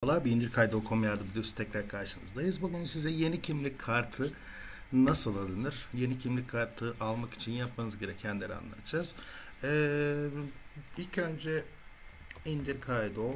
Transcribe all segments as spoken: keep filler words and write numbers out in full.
Merhabalar, birinci kaydı nokta com yardım videosu tekrar karşınızdayız. Bugün size yeni kimlik kartı nasıl alınır, yeni kimlik kartı almak için yapmanız gerekenleri anlatacağız. Ee, ilk önce indir kaydol,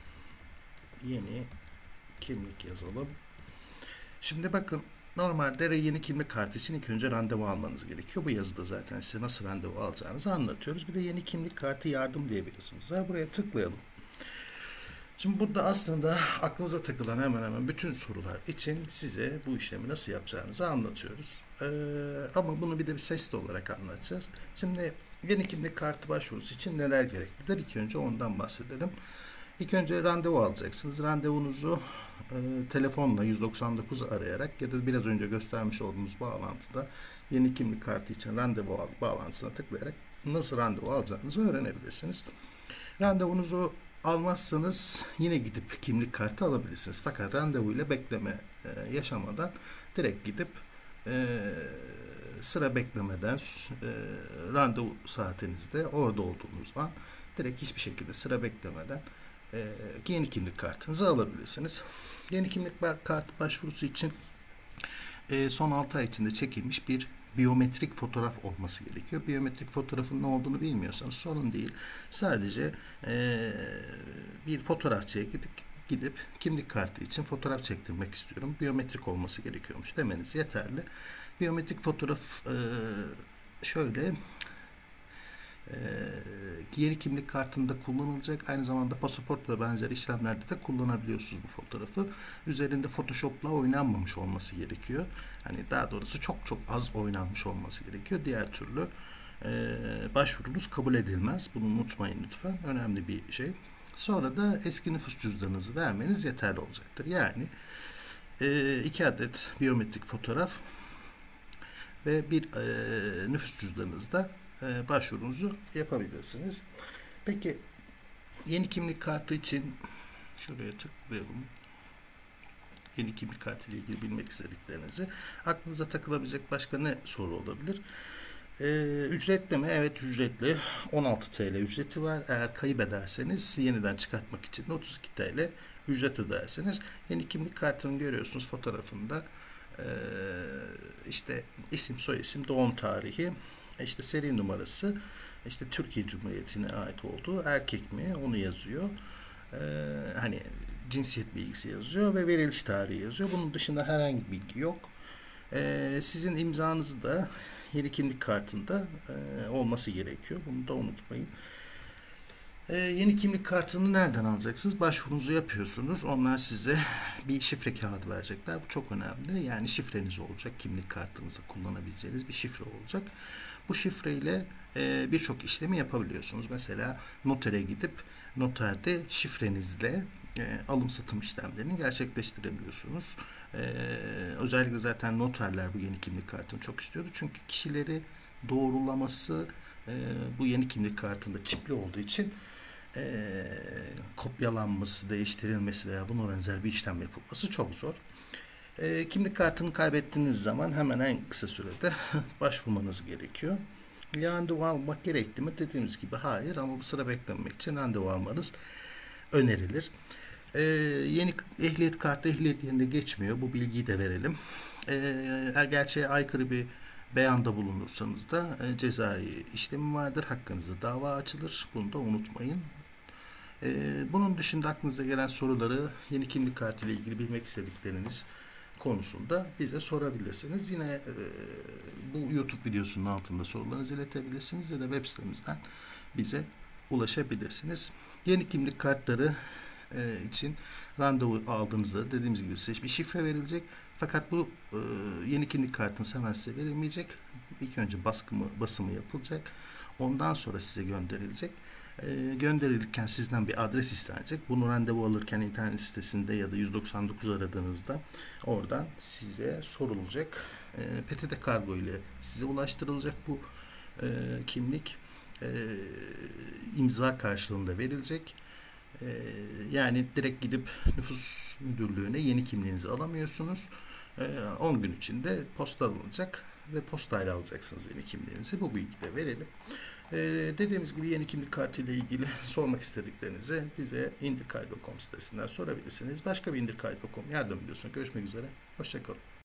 yeni kimlik yazalım. Şimdi bakın, normalde yeni kimlik kartı için ilk önce randevu almanız gerekiyor. Bu yazıda zaten size nasıl randevu alacağınızı anlatıyoruz. Bir de yeni kimlik kartı yardım diye bir yazımız var. Buraya tıklayalım. Şimdi burada aslında aklınıza takılan hemen hemen bütün sorular için size bu işlemi nasıl yapacağınızı anlatıyoruz. Ee, ama bunu bir de bir sesli olarak anlatacağız. Şimdi yeni kimlik kartı başvurusu için neler gereklidir? İlk önce ondan bahsedelim. İlk önce randevu alacaksınız. Randevunuzu e, telefonla yüz doksan dokuzu arayarak ya da biraz önce göstermiş olduğumuz bağlantıda yeni kimlik kartı için randevu al bağlantısına tıklayarak nasıl randevu alacağınızı öğrenebilirsiniz. Randevunuzu almazsanız yine gidip kimlik kartı alabilirsiniz. Fakat randevuyla bekleme e, yaşamadan direkt gidip e, sıra beklemeden e, randevu saatinizde orada olduğunuz an direkt hiçbir şekilde sıra beklemeden e, yeni kimlik kartınızı alabilirsiniz. Yeni kimlik kartı başvurusu için e, son altı ay içinde çekilmiş bir biyometrik fotoğraf olması gerekiyor. Biyometrik fotoğrafın ne olduğunu bilmiyorsanız sorun değil. Sadece e, bir fotoğrafçıya gidip gidip kimlik kartı için fotoğraf çektirmek istiyorum. Biyometrik olması gerekiyormuş demeniz yeterli. Biyometrik fotoğraf e, şöyle e, yeni kimlik kartında kullanılacak. Aynı zamanda pasaport ve benzeri işlemlerde de kullanabiliyorsunuz bu fotoğrafı. Üzerinde Photoshop'la oynanmamış olması gerekiyor. Hani daha doğrusu çok çok az oynanmış olması gerekiyor. Diğer türlü e, başvurunuz kabul edilmez. Bunu unutmayın lütfen. Önemli bir şey. Sonra da eski nüfus cüzdanınızı vermeniz yeterli olacaktır. Yani e, iki adet biyometrik fotoğraf ve bir e, nüfus cüzdanınızda e, başvurunuzu yapabilirsiniz. Peki yeni kimlik kartı için şuraya tıklayalım. Yeni kimlik kartı ile ilgili bilmek istediklerinizi. Aklınıza takılabilecek başka ne soru olabilir? Ee, ücretli mi? Evet, ücretli. on altı TL ücreti var. Eğer kaybederseniz yeniden çıkartmak için de otuz iki TL ücret öderseniz. Yeni kimlik kartını görüyorsunuz fotoğrafında. Ee, işte isim, soyisim, doğum tarihi, işte seri numarası, işte Türkiye Cumhuriyeti'ne ait olduğu, erkek mi onu yazıyor. Ee, hani cinsiyet bilgisi yazıyor ve veriliş tarihi yazıyor. Bunun dışında herhangi bir bilgi yok. Ee, sizin imzanızı da yeni kimlik kartında e, olması gerekiyor. Bunu da unutmayın. Ee, yeni kimlik kartını nereden alacaksınız? Başvurunuzu yapıyorsunuz. Onlar size bir şifre kağıdı verecekler. Bu çok önemli. Yani şifreniz olacak. Kimlik kartınızı kullanabileceğiniz bir şifre olacak. Bu şifreyle e, birçok işlemi yapabiliyorsunuz. Mesela notere gidip noterde şifrenizle e, alım satım işlemlerini gerçekleştirebiliyorsunuz. E, özellikle zaten noterler bu yeni kimlik kartını çok istiyordu. Çünkü kişileri doğrulaması e, bu yeni kimlik kartında çipli olduğu için e, kopyalanması, değiştirilmesi veya buna benzer bir işlem yapılması çok zor. E, kimlik kartını kaybettiğiniz zaman hemen en kısa sürede başvurmanız gerekiyor. Randevu almak gerekli mi? Dediğimiz gibi hayır, ama bu sıra beklememek için randevu almanız önerilir. Ee, yeni ehliyet kartı ehliyet yerine geçmiyor. Bu bilgiyi de verelim. Ee, eğer gerçeğe aykırı bir beyanda bulunursanız da e, cezai işlemi vardır. Hakkınızda dava açılır. Bunu da unutmayın. Ee, bunun dışında aklınıza gelen soruları, yeni kimlik kartı ile ilgili bilmek istedikleriniz konusunda bize sorabilirsiniz. Yine e, bu YouTube videosunun altında sorularınızı iletebilirsiniz ya da web sitemizden bize ulaşabilirsiniz. Yeni kimlik kartları e, için randevu aldığınızda dediğimiz gibi size bir şifre verilecek. Fakat bu e, yeni kimlik kartınız hemen size verilmeyecek. İlk önce baskımı, basımı yapılacak. Ondan sonra size gönderilecek. E, gönderilirken sizden bir adres istenecek. Bunu randevu alırken internet sitesinde ya da yüz doksan dokuz aradığınızda oradan size sorulacak. E, P T T kargo ile size ulaştırılacak bu e, kimlik. E, imza karşılığında verilecek. E, yani direkt gidip nüfus müdürlüğüne yeni kimliğinizi alamıyorsunuz. E, on gün içinde posta alınacak ve postayla alacaksınız yeni kimliğinizi. Bu bilgiyi de verelim. Ee, dediğimiz gibi yeni kimlik kartı ile ilgili sormak istediklerinizi bize indirkay nokta com sitesinden sorabilirsiniz. Başka bir indirkay nokta com yardım ediyorsunuz. Görüşmek üzere. Hoşçakalın.